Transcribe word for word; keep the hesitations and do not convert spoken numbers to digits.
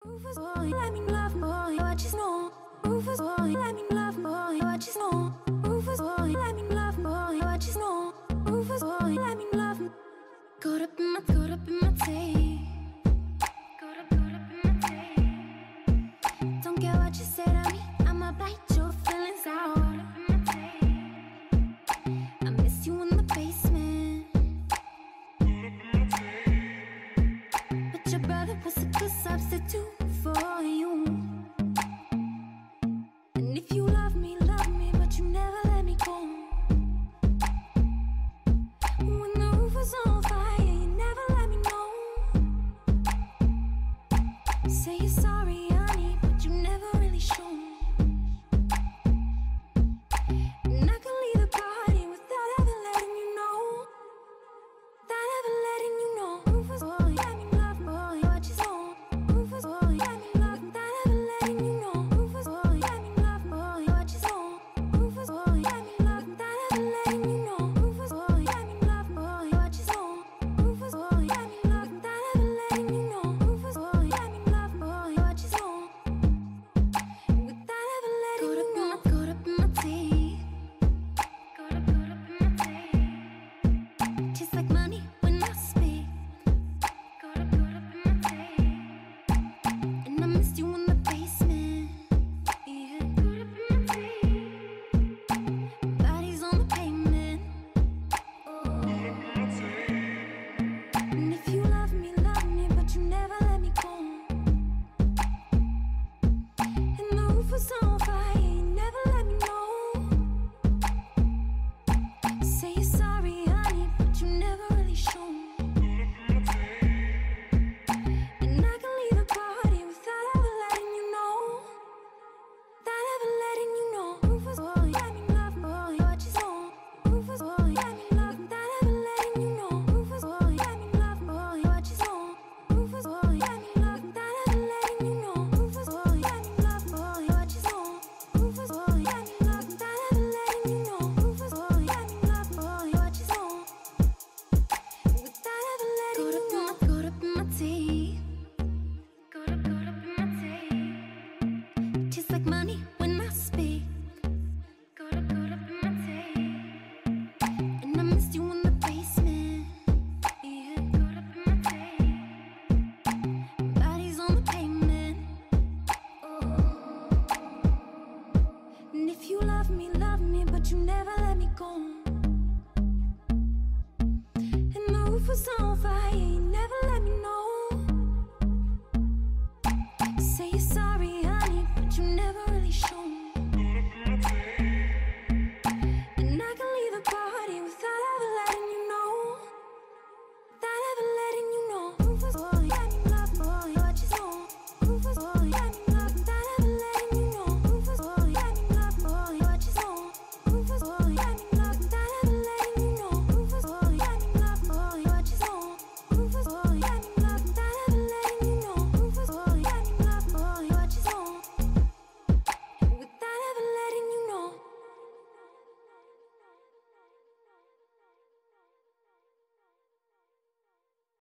Rufus boy, let me love boy, I just know. Rufus boy, let me love boy, I just know. Rufus boy, let me love boy, I just know. Rufus boy, let me love. Caught up in my, caught up in my tape. Caught up, caught up in my tape. Don't care what you say to me, I'ma bite your feelings out. Caught up in my tape. I miss you in the basement. But your brother was a good substitute for you. And if you love me, love me, but you never let me go. When the roof was on fire, you never let me know. Say you're sorry, honey, but you never really show me.